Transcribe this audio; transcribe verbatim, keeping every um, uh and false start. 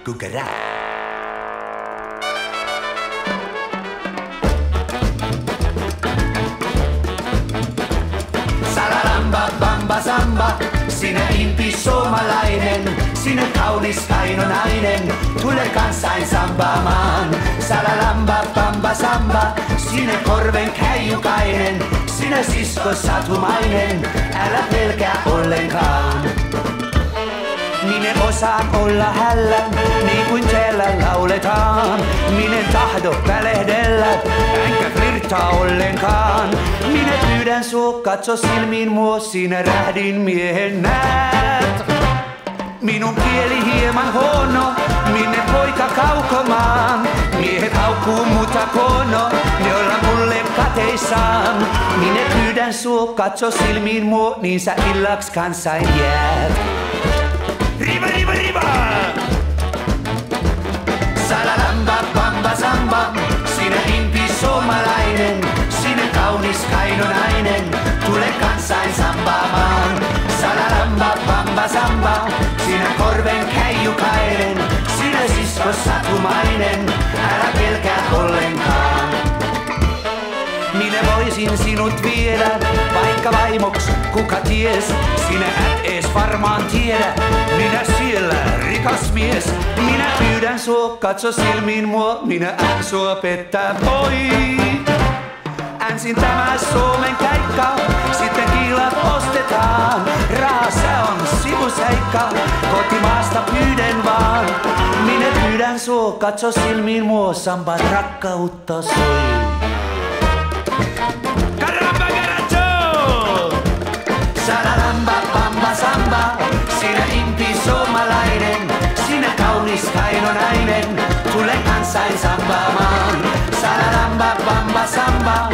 Kukara. Salalamba bamba samba, sinä impi suomalainen, sinä kaunis kaino nainen, tule kanssain sambaamaan. Salalamba bamba samba, sinä korven käijukainen, sinä sisko satumainen, älä pelkää ollenkaan. Minä osaan olla hällä, niin kuin täällä lauletaan. Minä tahdo välehdellä, enkä flirtaa ollenkaan. Minä pyydän sua, katso silmiin mua, sinä rähdin miehen näet. Minun kieli hieman huono, minne poika kaukomaan. Miehet haukkuu mutta kono, ne olla mulle kateissaan. Minä pyydän sua, katso silmiin mua, niin sä illaks kanssain jäät. Riva, riva, riva! Salalamba, bamba, samba, sinä impi suomalainen, sinä kaunis kaino nainen, tule kanssain sambaamaan. Salalamba, bamba, samba, sinä korven käijukainen, sinä sisko satumainen, älä pelkää ollenkaan. Minä voisin sinut viedä, vaikka vaimoks, kuka ties. Sinä et ees varmaan tiedä, minä siellä rikas mies. Minä pyydän sua, katso silmiin mua, minä en sua pettää voi. Ensin tämä Suomen keikka, sitten kiilat ostetaan. Raha se on sivuseikka, kotimaasta pyydän vaan. Minä pyydän sua, katso silmiin mua, samban rakkautta soi. Salalamba, bamba, samba, sinä impi suomalainen, sinä kaunis kaino nainen, tule kanssain sambaamaan. Salalamba, bamba, samba,